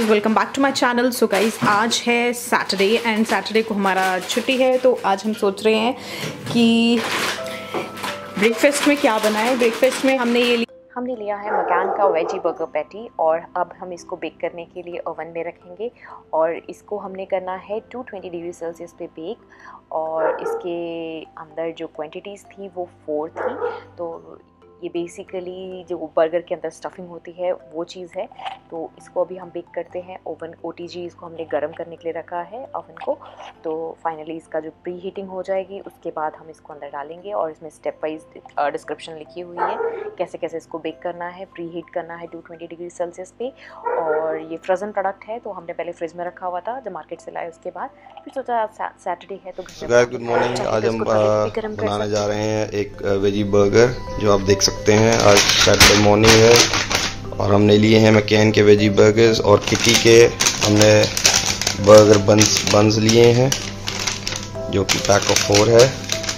Welcome back to my channel. So guys, आज है Saturday and Saturday को हमारा छुट्टी है, तो आज हम सोच रहे हैं कि ब्रेकफास्ट में क्या बनाएं। ब्रेकफास्ट में हमने लिया है मकान का वेजी बर्गर पैटी, और अब हम इसको बेक करने के लिए ओवन में रखेंगे और इसको हमने करना है 220 डिग्री सेल्सियस पे बेक। और इसके अंदर जो क्वांटिटीज़ थी वो 4 थी। तो ये बेसिकली जो बर्गर के अंदर स्टफिंग होती है वो चीज़ है। तो इसको अभी हम बेक करते हैं। ओवन OTG इसको हमने गर्म करने के लिए रखा है ओवन को। तो फाइनली इसका जो प्री हीटिंग हो जाएगी उसके बाद हम इसको अंदर डालेंगे, और इसमें स्टेप वाइज डिस्क्रिप्शन लिखी हुई है कैसे कैसे इसको बेक करना है, प्री हीट करना है 220 डिग्री सेल्सियस पे। और ये फ्रोज़न प्रोडक्ट है, तो हमने पहले फ्रिज में रखा हुआ था, जब मार्केट से लाए उसके बाद फिर सोचा सैटरडे है तो गुड मॉर्निंग। आज हम बनाने जा रहे हैं एक वेजी बर्गर, जो आप देख सकते हैं। आज सैटरडे मॉर्निंग है और हमने लिए हैं मैकेन के वेजी बर्गर्स, और किटी के हमने बर्गर बंस लिए हैं जो कि पैक ऑफ 4 है।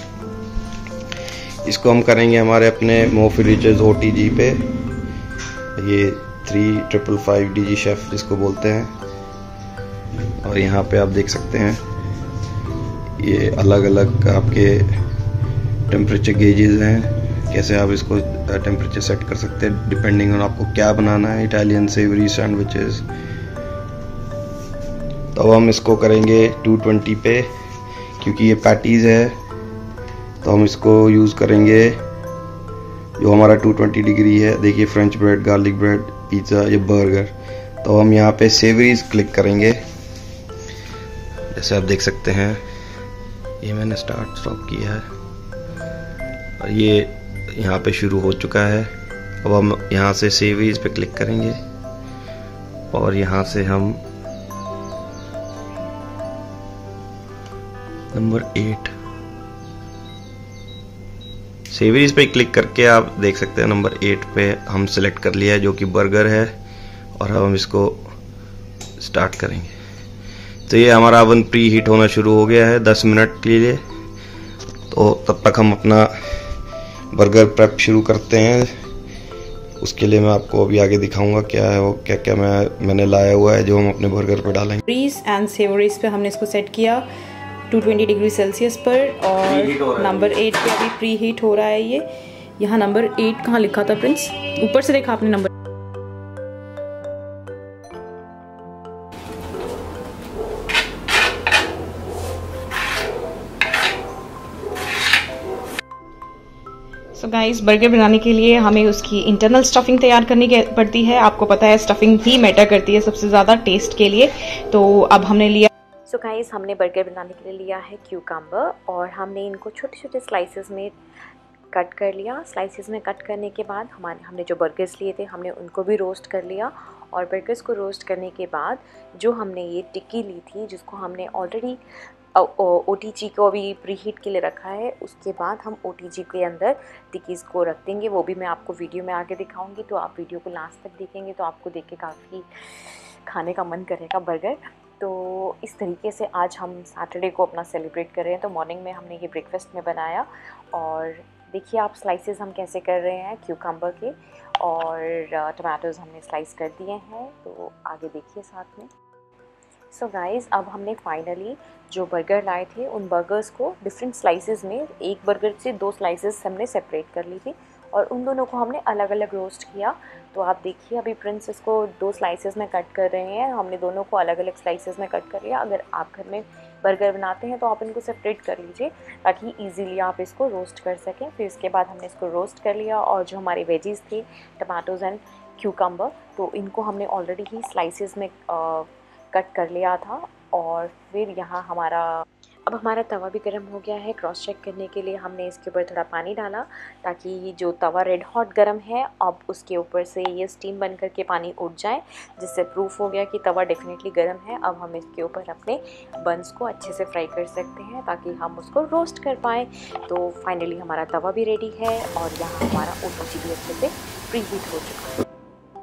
इसको हम करेंगे हमारे अपने मोफी रिचेस OTG पे, ये 3555 DG शेफ जिसको बोलते हैं। और यहाँ पे आप देख सकते हैं ये अलग अलग आपके टेम्परेचर गेजेस हैं, कैसे आप इसको टेम्परेचर सेट कर सकते हैं डिपेंडिंग ऑन आपको क्या बनाना है। Italian savory sandwiches. तो अब हम इसको करेंगे 220 पे, क्योंकि ये पैटीज है तो हम इसको यूज़ करेंगे जो हमारा 220 डिग्री है। देखिए, French bread, garlic bread, pizza, ये बर्गर। तो हम यहाँ पे सेवरीज क्लिक करेंगे, जैसे आप देख सकते हैं। ये मैंने स्टॉप किया है और ये यहाँ पे शुरू हो चुका है। अब हम यहाँ से सेवरीज पे क्लिक करेंगे और यहाँ से हम नंबर 8 सेवरीज पे क्लिक करके आप देख सकते हैं नंबर 8 पे हम सिलेक्ट कर लिया है, जो कि बर्गर है। और अब हम इसको स्टार्ट करेंगे। तो ये हमारा ओवन प्री हीट होना शुरू हो गया है 10 मिनट के लिए। तो तब तक हम अपना बर्गर प्रेप शुरू करते हैं। उसके लिए मैं आपको अभी आगे दिखाऊंगा क्या है वो, क्या क्या मैंने लाया हुआ है जो हम अपने बर्गर पे डालेंगे। ब्रीज एंड सेवरीज पे हमने इसको सेट किया 220 डिग्री सेल्सियस पर, और नंबर 8 पे अभी प्री हीट हो रहा है। ये यहाँ नंबर 8 कहाँ लिखा था प्रिंस? ऊपर से देखा आपने नंबर। सो गाइस, बर्गर बनाने के लिए हमें उसकी इंटरनल स्टफिंग तैयार करनी पड़ती है। आपको पता है स्टफिंग ही मैटर करती है सबसे ज़्यादा टेस्ट के लिए। तो अब हमने लिया सो गाइस, हमने बर्गर बनाने के लिए लिया है क्यूकम्बर, और हमने इनको छोटे छोटे स्लाइसेस में कट कर लिया। स्लाइसेस में कट करने के बाद हमने जो बर्गर्स लिए थे हमने उनको भी रोस्ट कर लिया। और बर्गर्स को रोस्ट करने के बाद जो हमने ये टिक्की ली थी, जिसको हमने ऑलरेडी OTG को अभी प्री हीट के लिए रखा है, उसके बाद हम OTG के अंदर टिक्कीज़ को रख देंगे। वो भी मैं आपको वीडियो में आगे दिखाऊंगी, तो आप वीडियो को लास्ट तक देखेंगे तो आपको देख के काफ़ी खाने का मन करेगा बर्गर। तो इस तरीके से आज हम सैटरडे को अपना सेलिब्रेट कर रहे हैं। तो मॉर्निंग में हमने ये ब्रेकफास्ट में बनाया, और देखिए आप स्लाइसेस हम कैसे कर रहे हैं क्यूकम्बर के, और टमाटोज़ हमने स्लाइस कर दिए हैं। तो आगे देखिए साथ में। सो गाइज़, अब हमने फाइनली जो बर्गर लाए थे उन बर्गर्स को डिफरेंट स्लाइसेस में, एक बर्गर से 2 स्लाइसेस हमने सेपरेट कर ली थी, और उन दोनों को हमने अलग अलग रोस्ट किया। तो आप देखिए अभी प्रिंस इसको 2 स्लाइसेस में कट कर रहे हैं। हमने दोनों को अलग अलग स्लाइसेस में कट कर लिया। अगर आप घर में बर्गर बनाते हैं तो आप इनको सेपरेट कर लीजिए, ताकि ईज़िली आप इसको रोस्ट कर सकें। फिर इसके बाद हमने इसको रोस्ट कर लिया, और जो हमारे वेजीज़ थे, टमाटोज़ एंड क्यूकम्बर, तो इनको हमने ऑलरेडी ही स्लाइसेस में कट कर लिया था। और फिर यहाँ अब हमारा तवा भी गर्म हो गया है। क्रॉस चेक करने के लिए हमने इसके ऊपर थोड़ा पानी डाला, ताकि जो तवा रेड हॉट गर्म है अब उसके ऊपर से ये स्टीम बन करके पानी उठ जाए, जिससे प्रूफ हो गया कि तवा डेफिनेटली गर्म है। अब हम इसके ऊपर अपने बंस को अच्छे से फ्राई कर सकते हैं, ताकि हम उसको रोस्ट कर पाएँ। तो फाइनली हमारा तवा भी रेडी है, और यहाँ हमारा OTG भी अच्छे से प्री हीट हो चुका है।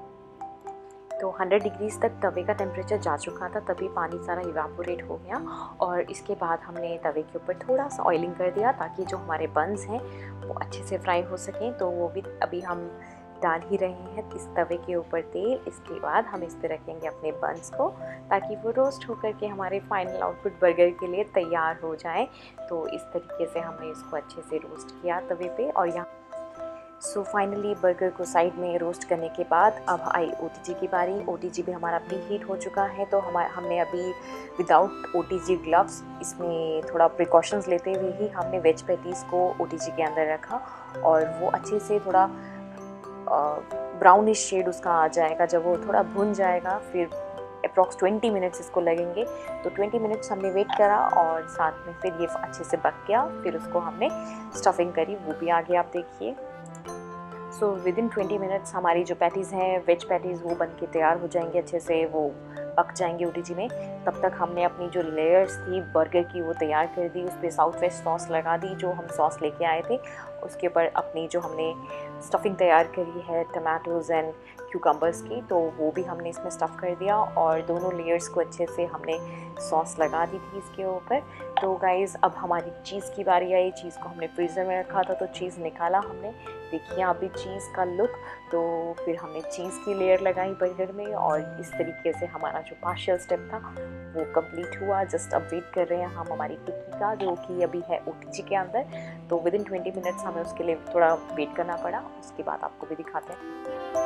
तो 100 डिग्रीज़ तक तवे का टेम्परेचर जा चुका था, तभी पानी सारा इवापोरेट हो गया। और इसके बाद हमने तवे के ऊपर थोड़ा सा ऑयलिंग कर दिया, ताकि जो हमारे बंस हैं वो अच्छे से फ्राई हो सकें। तो वो भी अभी हम डाल ही रहे हैं इस तवे के ऊपर तेल। इसके बाद हम इस पर रखेंगे अपने बंस को ताकि वो रोस्ट होकर के हमारे फाइनल आउटपुट बर्गर के लिए तैयार हो जाए। तो इस तरीके से हमने इसको अच्छे से रोस्ट किया तवे पे। और यहाँ सो फाइनली बर्गर को साइड में रोस्ट करने के बाद अब आई ओटीजी की बारी। ओटीजी भी हमारा प्री हीट हो चुका है, तो हमने अभी विदाउट ओटीजी ग्लव्स इसमें थोड़ा प्रिकॉशंस लेते हुए ही हमने वेज पैटीज़ को ओटीजी के अंदर रखा और वो अच्छे से थोड़ा ब्राउनिश शेड उसका आ जाएगा। जब वो थोड़ा भुन जाएगा फिर अप्रॉक्स 20 मिनट्स इसको लगेंगे। तो 20 मिनट्स हमने वेट करा और साथ में फिर ये अच्छे से पक गया। फिर उसको हमने स्टफिंग करी, वो भी आगे आप देखिए। सो विद इन 20 मिनट्स हमारी जो पैटीज़ हैं वेज पैटीज़ वो बन के तैयार हो जाएंगे, अच्छे से वो पक जाएंगे ओटीजी में। तब तक हमने अपनी जो लेयर्स थी बर्गर की वो तैयार कर दी। उस पर साउथ वेस्ट सॉस लगा दी जो हम सॉस लेके आए थे। उसके ऊपर अपनी जो हमने स्टफिंग तैयार करी है टमाटोज़ एंड क्यूकम्बर्स की, तो वो भी हमने इसमें स्टफ़ कर दिया और दोनों लेयर्स को अच्छे से हमने सॉस लगा दी थी इसके ऊपर। तो गाइज़ अब हमारी चीज़ की बारी आई। चीज़ को हमने फ्रीज़र में रखा था तो चीज़ निकाला हमने, देखिए अभी चीज़ का लुक। तो फिर हमने चीज़ की लेयर लगाई बर्गर में और इस तरीके से हमारा जो पार्शियल स्टेप था वो कंप्लीट हुआ। जस्ट अब वेट कर रहे हैं हम हमारी टिक्की का, जो कि अभी है ओटीजी के अंदर। तो विद इन 20 मिनट्स हमें उसके लिए थोड़ा वेट करना पड़ा। उसके बाद आपको भी दिखाते हैं।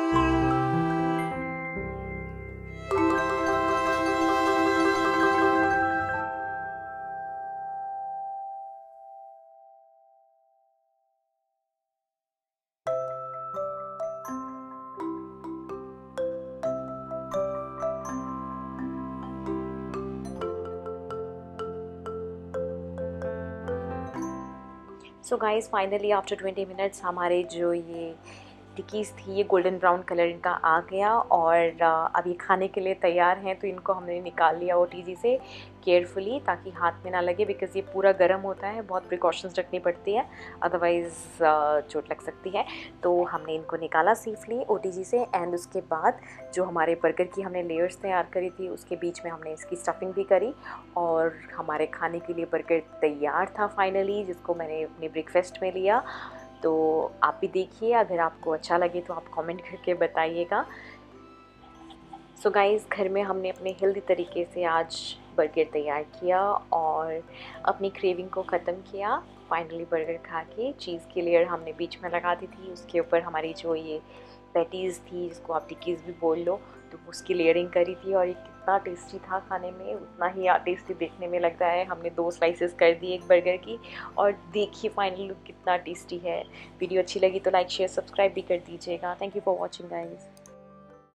So guys finally after 20 minutes हमारे जो ये टिक्कीज़ थी ये गोल्डन ब्राउन कलर इनका आ गया और अब ये खाने के लिए तैयार हैं। तो इनको हमने निकाल लिया ओटीजी से केयरफुली ताकि हाथ में ना लगे, बिकॉज़ ये पूरा गर्म होता है, बहुत प्रिकॉशंस रखनी पड़ती है, अदरवाइज़ चोट लग सकती है। तो हमने इनको निकाला सेफली ओटीजी से एंड उसके बाद जो हमारे बर्गर की हमने लेयर्स तैयार करी थी उसके बीच में हमने इसकी स्टफिंग भी करी और हमारे खाने के लिए बर्गर तैयार था फाइनली, जिसको मैंने अपने ब्रेकफास्ट में लिया। तो आप भी देखिए, अगर आपको अच्छा लगे तो आप कमेंट करके बताइएगा। सो गाइज़ घर में हमने अपने हेल्दी तरीके से आज बर्गर तैयार किया और अपनी क्रेविंग को ख़त्म किया फाइनली बर्गर खा के। चीज़ की लेयर हमने बीच में लगा दी थी, उसके ऊपर हमारी जो ये पैटीज़ थी जिसको आप टिक्कीज़ भी बोल लो, तो उसकी लेयरिंग करी थी और ये कितना टेस्टी था खाने में, उतना ही टेस्टी देखने में लग रहा है। हमने 2 स्लाइसेस कर दी एक बर्गर की और देखिए फाइनल लुक कितना टेस्टी है। वीडियो अच्छी लगी तो लाइक शेयर सब्सक्राइब भी कर दीजिएगा। Thank you for watching guys.